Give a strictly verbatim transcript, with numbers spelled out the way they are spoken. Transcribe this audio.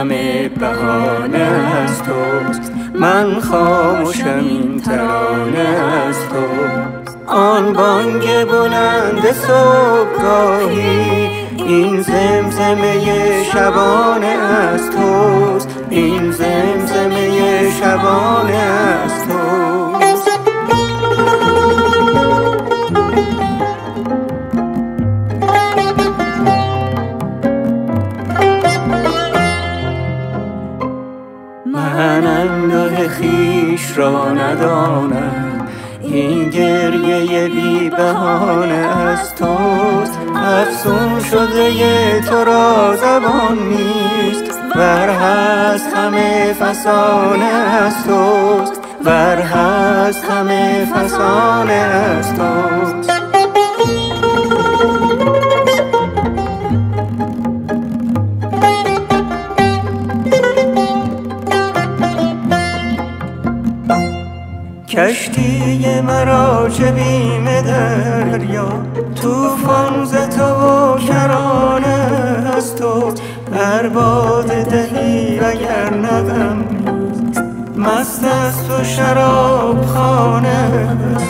همه بهانه از توست، من خاموشم این ترانه از توست. آن بانگ بلند صبحگاهی این زمزمه شبانه از توست، این زمزمه شبانه از توست. من انده خویش را ندانم، این گریه بی بهانه از توست. افسون شده تو را زبان نیست، ور هست همه فسانه از توست، ور هست همه فسانه از توست. کشتی مرا چه بیم دریا، طوفان ز تو و کرانه از تو. هر باد دهی اگر ندم مست است و شراب خانه